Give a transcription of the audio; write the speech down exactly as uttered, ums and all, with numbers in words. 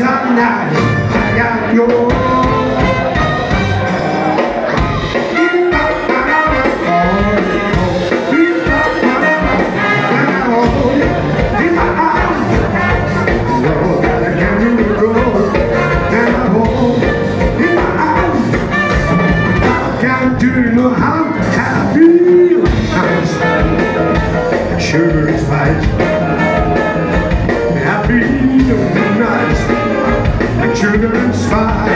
some nights I got your do you know how I feel? Sugar is spice. I feel nice, like sugar and spice.